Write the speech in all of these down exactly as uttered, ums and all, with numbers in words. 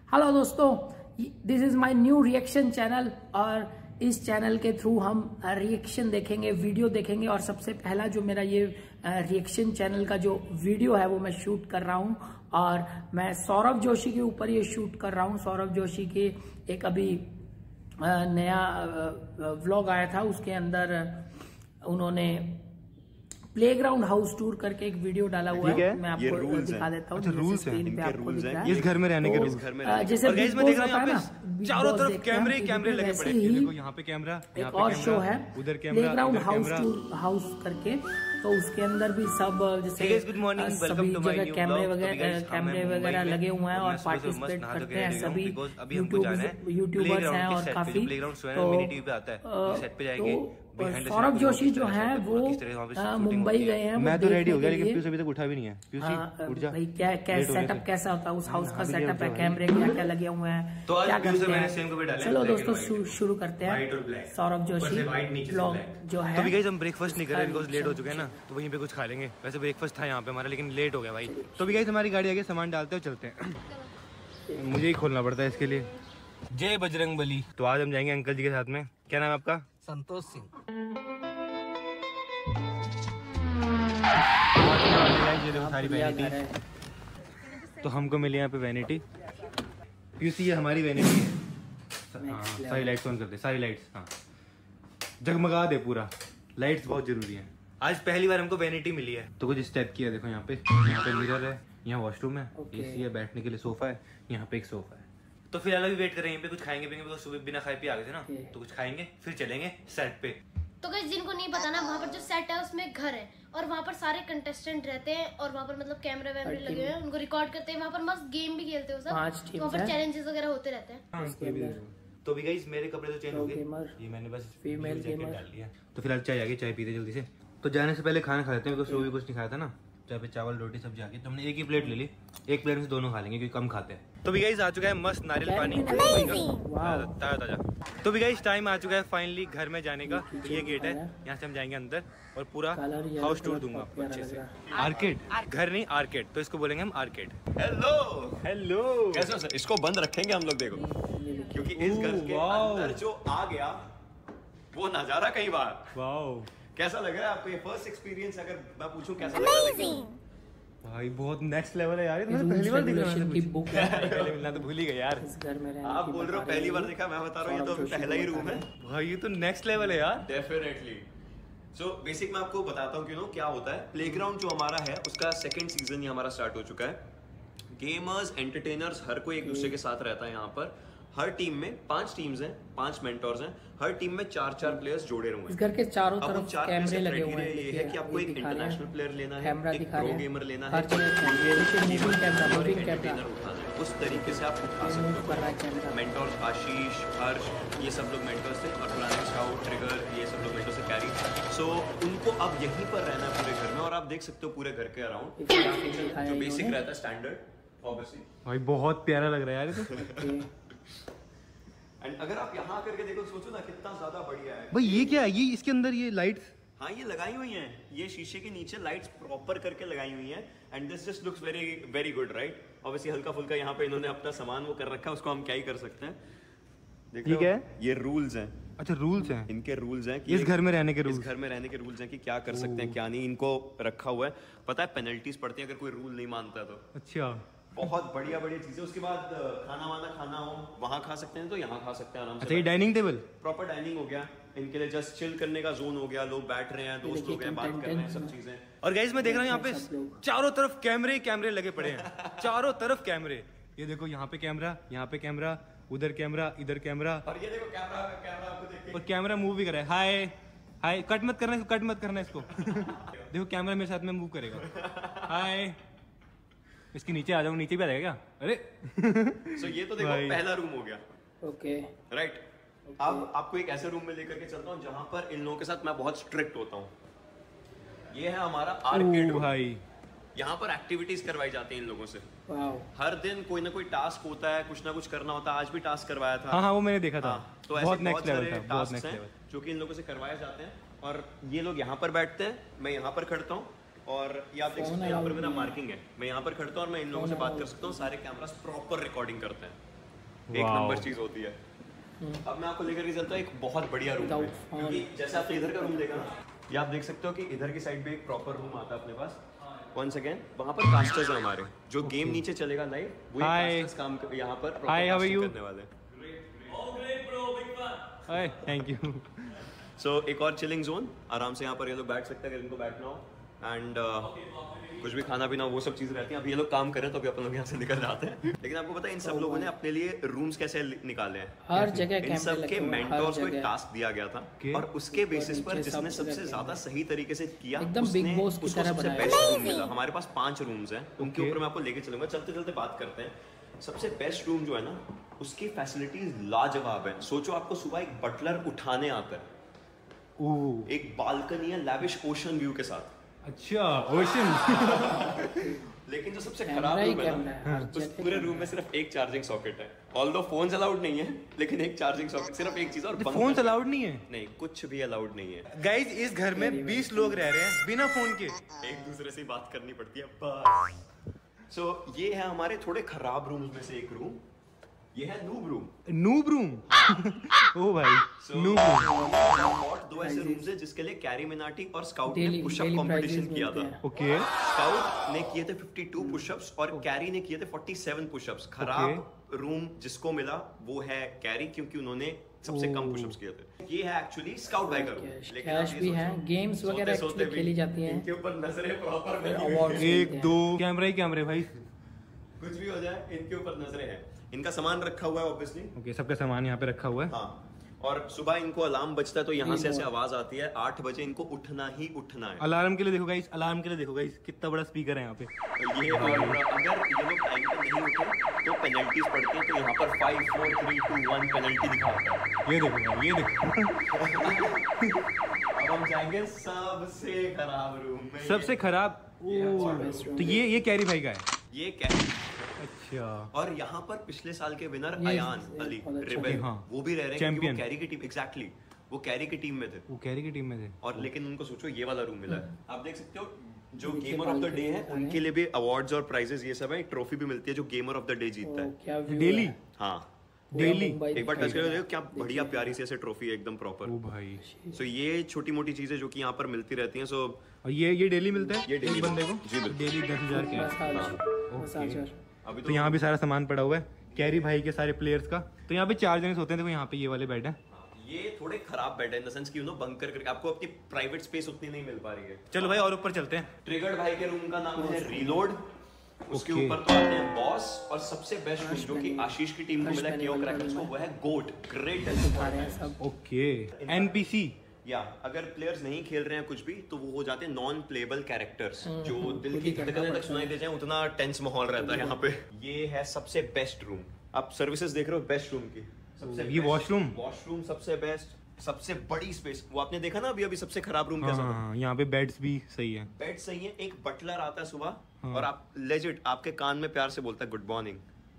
Hello दोस्तों, this is my new reaction channel और इस चैनल के थ्रू हम रिएक्शन देखेंगे, वीडियो देखेंगे। और सबसे पहला जो मेरा ये रिएक्शन चैनल का जो वीडियो है वो मैं शूट कर रहा हूँ और मैं सौरभ जोशी के ऊपर ये शूट कर रहा हूँ। सौरभ जोशी के एक अभी नया व्लॉग आया था, उसके अंदर उन्होंने प्लेग्राउंड हाउस टूर करके एक वीडियो डाला हुआ है। मैं आपको दिखा देता हूँ। अच्छा, रूल्स हैं पे आपको दिख रहा है इस घर में रहने के रूल्स। जैसे बिग बॉस होता है ना, चारों तरफ कैमरे कैमरे लगे पड़े हैं। देखो यहाँ पे कैमरा, एक और शो है उधर camera, playground house tour house करके, तो उसके अंदर भी सब जैसे गुड मॉर्निंग, सभी जगह कैमरे वगैरह कैमरे वगैरह लगे हुए हैं और पार्टिसिपेट करते हैं सभी यूट्यूबर्स हैं और काफी। तो सौरभ जोशी जो है वो मुंबई गए हैं। मैं तो रेडी हो गया लेकिन पीयूष अभी तक उठा भी नहीं है। हाँ, उठ जा भाई, क्या क्या सेटअप कैसा होता है उस हाउस का सेटअप है, कैमरे क्या क्या लगे हुए हैं, तो क्या करते हैं। चलो दोस्तों शुरू करते हैं। सौरभ जोशी ब्लॉग जो है। तो भी गाइस हम ब्रेकफास्ट नहीं कर रहे बिकॉज़ लेट हो चुके हैं ना, तो वहीं पे कुछ खा लेंगे। वैसे ब्रेकफास्ट था यहाँ पे हमारा लेकिन लेट हो गया भाई। तो भी गाइस हमारी गाड़ी आगे, सामान डालते हो चलते हैं। मुझे ही खोलना पड़ता है इसके लिए। जय बजरंग बली। तो आज हम जाएंगे अंकल जी के साथ में। क्या नाम है आपका? संतोष सिंह। सारी वैनिटी तो हमको मिली यहाँ पे वैनिटी। पीयूसी ये हमारी वैनिटी है। हाँ, सारी लाइट्स ऑन कर दे, सारी लाइट्स हाँ जगमगा दे पूरा। लाइट्स बहुत जरूरी है। आज पहली बार हमको वैनिटी मिली है तो कुछ स्टेप किया। देखो यहाँ पे, यहाँ पे मिरर है, यहाँ वॉशरूम है, एसी है, बैठने के लिए सोफा है, यहाँ पे एक सोफा है। तो फिलहाल अभी वेट करेंगे, पे कुछ खाएंगे पिएंगे। सुबह बिना खाए पिए आ गए थे ना, तो कुछ खाएंगे फिर चलेंगे सेट पे। तो गाइस जिनको नहीं पता ना, वहाँ पर जो सेट है उसमें घर है और वहाँ पर सारे कंटेस्टेंट रहते हैं और वहाँ पर मतलब कैमरे वैमरे लगे हुए हैं, उनको रिकॉर्ड करते हैं। वहाँ पर मस्त गेम भी खेलते हो सब, वहाँ पर चैलेंजेस वगैरह होते रहते हैं। तो भी गाइस मेरे कपड़े तो चेंज हो गए, ये मैंने बस फीमेल जैकेट डाल लिया। तो फिलहाल चाय आ गई, चाय पीते जल्दी से। तो जाने से पहले खाना खा लेते हैं बिकॉज़ सुबह भी कुछ नहीं खाया था ना। चाय पे चावल रोटी सब्जी आ गई, तो हमने एक ही प्लेट ले ली। एक प्लेट में से दोनों खा लेंगे क्योंकि कम खाते हैं। तो भी गाइस आ चुका है मस्त नारियल पानी ताजा ताजा। तो भी गाइस टाइम आ चुका है फाइनली घर में जाने का। तो ये गेट है, यहाँ से हम जाएंगे अंदर और पूरा हाउस टूर दूंगा आपको अच्छे से। आर्केड, घर नहीं आर्केड, तो इसको बोलेंगे हम आर्केड। हेलो हेलो, कैसे हो सर? इसको बंद रखेंगे हम लोग, देखो, क्योंकि इस घर के अंदर जो आ गया वो नजारा कई बार। वाओ, कैसा लग रहा है आपको ये फर्स्ट एक्सपीरियंस? अगर मैं पूछूं कैसा लग रहा है? भाई बहुत नेक्स्ट लेवल है यार। मैं पहली बार देख रहा हूं की बुक है। पहले मिलना तो भूल ही गए यार। इस घर में रहने आप की बोल रहे हो पहली बार देखा, मैं बता रहा हूँ ये तो पहला ही रूम है भाई। ये तो नेक्स्ट लेवल है यार, डेफिनेटली। सो बेसिक मैं आपको बताता हूँ क्यों क्या होता है। प्लेग्राउंड जो हमारा है उसका सेकंड सीजन ही हमारा स्टार्ट हो चुका है। गेमर्स, एंटरटेनर्स हर कोई एक दूसरे के साथ रहता है यहाँ पर। हर टीम में पांच टीम्स हैं, पांच मेंटोर्स हैं। हर टीम में चार चार प्लेयर्स जोड़े हुए हैं। इस घर के चारों तरफ कैमरे लगे हुए हैं। ये है कि आपको एक इंटरनेशनल प्लेयर लेना है, एक प्रो गेमर लेना है, हर जगह उस तरीके से आप उठा सकते हो। मेंटोर्स आशीष, हर्ष, ये सब लोग मेंटोर्स थे और प्लानिंग स्काउट, ट्रिगर, ये सब लोग मेंटोर्स से कैरी। सो उनको अब यहीं पर रहना है पूरे घर में। और आप देख सकते हो पूरे घर के अराउंड जो बेसिक रहता है स्टैंडर्ड ऑब्वियसली। भाई बहुत प्यारा लग रहा है यार। एंड अगर आप यहाँ करके देखो, सोचो ना कितना ज्यादा बढ़िया है। भाई ये क्या है? ये इसके अंदर ये लाइट्स, हाँ ये लगाई हुई हैं। ये शीशे के नीचे लाइट्स प्रॉपर करके लगाई हुई हैं। And this just looks very very good, right? Obviously हल्का फुल्का यहाँ पे इन्होंने अपना सामान वो कर रखा है, उसको हम क्या ही कर सकते हैं। ठीक है, ये रूल्स हैं। अच्छा रूल्स हैं, इनके रूल्स हैं कि इस घर में रहने के रूल्स, इस घर में रहने के रूल्स हैं कि क्या कर सकते हैं क्या नहीं। इनको रखा हुआ है, पता है पेनल्टीज पड़ती है अगर कोई रूल नहीं मानता तो। अच्छा, बहुत बढ़िया बढ़िया चीजें। उसके बाद खाना वाना खाना हो वहां खा सकते हैं तो यहाँ खा सकते हैं आराम से। अच्छा, ये डाइनिंग टेबल प्रॉपर डाइनिंग हो गया। इनके लिए जस्ट चिल करने का जोन हो गया। लोग बैठ रहे हैं, दोस्त लोग हैं, बात कर रहे हैं, सब चीजें। और गाइस मैं देख रहा हूँ यहाँ पे चारों तरफ कैमरे कैमरे लगे पड़े हैं। चारों तरफ कैमरे। ये देखो यहाँ पे कैमरा, यहाँ पे कैमरा, उधर कैमरा, इधर कैमरा, और ये देखो कैमरा कैमरा आपको देख के और कैमरा मूव भी कर रहा है। हाय हाय, कट मत करना इसको, कट मत करना इसको। देखो कैमरा मेरे साथ में मूव करेगा। हाय, इसके नीचे आ जाऊँ, नीचे भी आ जाएगा क्या? अरे सो so, ये तो देखो पहला रूम हो गया। ओके राइट, अब आपको एक ऐसे रूम में लेकर के चलता हूँ जहां पर इन लोगों के साथ मैं बहुत स्ट्रिक्ट होता हूँ। ये है हमारा आर्केड रूम। भाई यहाँ पर एक्टिविटीज करवाई जाती हैं इन लोगों से। हर दिन कोई ना कोई टास्क होता है, कुछ ना कुछ करना होता है। आज भी टास्क करवाया था। हाँ हाँ वो मैंने देखा था। हाँ, तो बहुत ऐसे नेक्स्ट बहुत लेवल सारे था, बहुत नेक्स्ट टास्क लेवल हैं जो कि इन लोगों से करवाए जाते हैं। और ये लोग यहाँ पर बैठते हैं, मैं यहाँ पर खड़ता हूँ और ये आप देख सकते हैं यहाँ पर मेरा मार्किंग है। मैं यहाँ पर खड़ता हूँ और मैं इन लोगों से बात कर सकता हूँ। सारे कैमरास प्रॉपर रिकॉर्डिंग करते हैं। एक नंबर चीज होती है। अब मैं आपको लेकर के चलता हूँ एक बहुत बढ़िया रूम में, क्योंकि जैसे आपने इधर का रूम देखा ना, ये आप देख सकते हो कि इधर की साइड पे एक प्रॉपर रूम आता है अपने पास। वंस अगेन वहाँ पर कास्टर्स हैं हमारे, जो गेम okay. नीचे चलेगा लाइव, वो कास्टर्स काम यहाँ पर हाय हाउ आर यू करने वाले। Hi thank you. सो एक और चिलिंग जोन, आराम से यहाँ पर ये लोग बैठ सकते हैं अगर इनको बैठना हो, एंड uh, कुछ भी खाना पीना वो सब चीज़ रहती हैं। अभी ये लोग काम कर रहे हैं तो अभी अपन लोग यहाँ से निकल जाते हैं। लेकिन आपको पता है इन सब लोगों ने अपने लिए रूम्स कैसे निकाले हैं, हर जगह इन सब के मेंटर्स को एक टास्क दिया गया था और उसके बेसिस पर जिसने सबसे ज्यादा सही तरीके से किया उसने उसको सबसे बेस्ट रूम मिला। हमारे पास पांच रूम्स हैं, उनके ऊपर मैं आपको लेके चलूंगा। चलते चलते बात करते हैं। सबसे बेस्ट रूम जो है ना, उसकी फैसिलिटीज लाजवाब है। सोचो आपको सुबह एक बटलर उठाने आता है, एक बालकनी है लैविश ओशन व्यू के साथ। अच्छा ओशन। लेकिन जो सबसे खराब रूम है ना, उस पूरे रूम में सिर्फ एक चार्जिंग सॉकेट है। ऑल्दो फोन्स अलाउड नहीं है, लेकिन एक चार्जिंग सॉकेट, सिर्फ एक चीज। और फोन्स अलाउड नहीं है? नहीं, कुछ भी अलाउड नहीं है। गाइस इस घर में बीस लोग रह रहे हैं बिना फोन के, एक दूसरे से बात करनी पड़ती है बस। सो so, ये है हमारे थोड़े खराब रूम्स में से एक रूम। ये है नूब रूम। Noob room. ओ भाई so, नूब रूम। और दो ऐसे रूम्स हैं जिसके लिए कैरी मिनाटी और स्काउट ने पुशअप कंपटीशन किया था। Okay okay. स्काउट ने किए थे बावन पुशअप्स और कैरी ने किए थे सैंतालीस पुशअप्स। खराब okay. रूम जिसको मिला वो है कैरी, क्योंकि उन्होंने सबसे oh. कम पुशअप्स किए थे। ये है एक्चुअली स्काउट भाई का रूम। लेकिन कैश भी है, गेम्स वगैरह एक्चुअली खेली जाती हैं। इनके ऊपर नजरें प्रॉपर एक दो कैमरे कैमरे भाई, कुछ भी हो जाए इनके ऊपर नजरें हैं। इनका सामान रखा हुआ है ऑब्वियसली। ओके okay, सबका सामान यहाँ पे रखा हुआ है। हाँ, और सुबह इनको अलार्म बजता है तो यहाँ से ऐसे आवाज आती है, आठ बजे इनको उठना ही उठना है। अलार्म के लिए देखो गाइस, अलार्म के लिए देखो गाइस कितना बड़ा स्पीकर है यहाँ पे। ये और अगर ये लोग टाइम पे नहीं उठे तो पेनल्टीज पड़ती है, तो यहाँ पर five four three two one penalty दिखाता है। ये देखो ये देखो। अब हम जाएंगे सबसे खराब रूम में। सबसे खराब? तो ये ये कैरी भाई का है। ये कैरी। अच्छा। और यहाँ पर पिछले साल के विनर अयान अली रिबेल, हाँ, वो भी रह रहे हैं, वो कैरी की टीम, एग्जैक्टली वो कैरी की टीम में थे। वो कैरी की टीम में थे। और लेकिन उनको सोचो ये वाला रूम मिला है। आप देख सकते हो जो गेमर ऑफ द डे है उनके लिए भी अवार्ड्स और प्राइजेस ये सब है। एक ट्रॉफी भी मिलती है जो गेमर ऑफ द डे जीतता है डेली। हाँ डेली। एक बार टच करके देखो क्या बढ़िया प्यारी सी ऐसे ट्रॉफी है एकदम प्रॉपर। ओ भाई। सो ये छोटी मोटी चीजें जो कि यहाँ पर मिलती रहती हैं। सो और ये ये डेली मिलता है? ये डेली बंदे को जी डेली दस हजार के। अभी तो यहाँ भी सारा सामान पड़ा हुआ है कैरी भाई के सारे प्लेयर्स का। तो यहाँ पे चार जने सोते हैं। देखो यहाँ पे ये वाले बेड है। ये थोड़े खराब बेड है इन द सेंस कि यू नो बंकर करके आपको अपनी प्राइवेट स्पेस उतनी नहीं मिल पा रही है। चलो भाई और ऊपर चलते हैं। ट्रिगर्ड भाई के रूम का नाम है रीलोड। उसके ऊपर तो आते हैं बॉस, और सबसे बेस्ट रूम जो कि आशीष की टीम को मिला केओ क्रैकर्स को, वो है गोट ग्रेट। Okay NPC. या अगर प्लेयर्स नहीं खेल रहे हैं कुछ भी तो वो हो जाते हैं नॉन प्लेबल कैरेक्टर्स, जो दिल की धड़कनें तक सुनाई दे जाए, उतना टेंस माहौल रहता है यहाँ पे। ये है सबसे बेस्ट रूम। आप सर्विसेज देख रहे हो बेस्ट रूम की। सबसे ये वॉशरूम वॉशरूम सबसे बेस्ट, सबसे बड़ी स्पेस। वो आपने देखा ना अभी अभी सबसे खराब रूम कैसा था। यहाँ पे बेड्स भी सही है। बेड सही है। एक बटलर आता है सुबह, हाँ। और आप लेजिट आपके कान में प्यार से बोलता है गुड मॉर्निंग।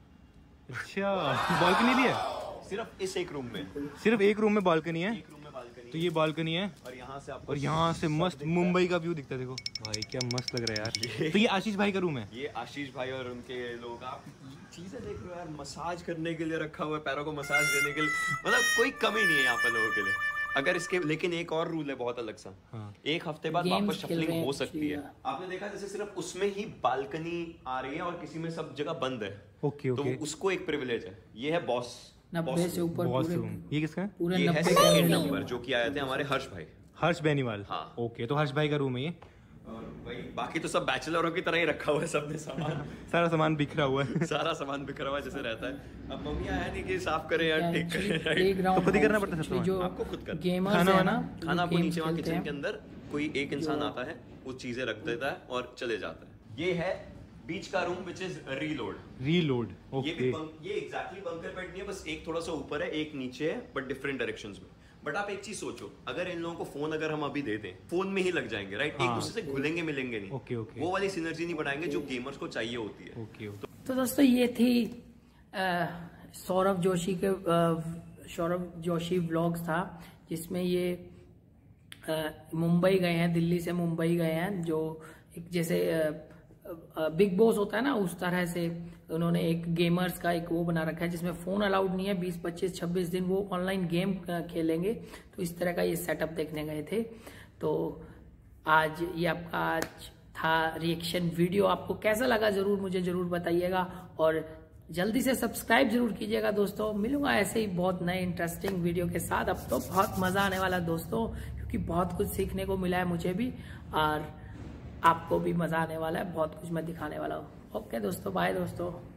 अच्छा बालकनी भी है? सिर्फ इस एक रूम में। सिर्फ एक रूम में बालकनी है? एक रूम में बालकनी। तो ये बालकनी है और यहाँ से आपको और यहाँ से मस्त मुंबई का व्यू दिखता है। देखो भाई क्या मस्त लग रहा है यार। तो ये आशीष भाई का रूम है? ये आशीष भाई और उनके लोग। आप चीजें देख रहे हो यार, मसाज करने के लिए रखा हुआ है, पैरों को मसाज देने के लिए, मतलब कोई कमी नहीं है यहाँ पर लोगों के लिए। अगर इसके लेकिन एक और रूल है बहुत अलग सा, हाँ। एक हफ्ते बाद वापस शफलिंग हो सकती है। आपने देखा जैसे सिर्फ उसमें ही बालकनी आ रही है और किसी में सब जगह बंद है। Okay okay. तो उसको एक प्रिविलेज है। ये है बॉस नब्बे से ऊपर बॉस रूम। ये किसका है? ये है सेकंड नंबर जो कि आए थे हमारे हर्ष भाई। हर्ष बेनीवाल। हाँ। ओके तो हर्ष भाई का रूम है ये। और भाई बाकी तो सब बैचलरों की तरह ही रखा हुआ है सबने सामान। सारा सामान बिखरा हुआ है। सारा सामान बिखरा हुआ है जैसे रहता है। अब मम्मी आया नहीं कि साफ करे यार, ठीक करे। तो खुद ही करना पड़ता है जो आपको खुद करना। खाना है ना, खाना आपको नीचे वहाँ किचन के अंदर कोई एक इंसान आता है, वो चीजें रख देता है और चले जाता है। ये है बीच का room which is reload. Reload okay. ये भी बंक, ये एग्जैक्टली बंकर बेड नहीं है, बस एक थोड़ा सा ऊपर है एक नीचे है, बट डिफरेंट डायरेक्शंस में। बट आप एक चीज सोचो, अगर इन लोगों को फोन अगर हम अभी दे दें, फोन में ही लग जाएंगे राइट। हाँ, एक दूसरे से घुलेंगे मिलेंगे नहीं। Okay okay. वो वाली सिनर्जी नहीं बढ़ाएंगे जो गेमर्स को चाहिए होती है। Okay okay. तो दोस्तों ये थी सौरभ जोशी के सौरभ जोशी व्लॉग्स था, जिसमें ये मुंबई गए हैं, दिल्ली से मुंबई गए हैं, जो एक जैसे बिग बॉस होता है ना, उस तरह से उन्होंने एक गेमर्स का एक वो बना रखा है जिसमें फोन अलाउड नहीं है। बीस पच्चीस छब्बीस दिन वो ऑनलाइन गेम खेलेंगे। तो इस तरह का ये सेटअप देखने गए थे। तो आज ये आपका आज था रिएक्शन वीडियो। आपको कैसा लगा जरूर मुझे जरूर बताइएगा, और जल्दी से सब्सक्राइब जरूर कीजिएगा दोस्तों। मिलूंगा ऐसे ही बहुत नए इंटरेस्टिंग वीडियो के साथ। अब तो बहुत मजा आने वाला दोस्तों, क्योंकि बहुत कुछ सीखने को मिला है मुझे भी, और आपको भी मजा आने वाला है। बहुत कुछ मैं दिखाने वाला हूँ। ओके दोस्तों, बाय दोस्तों।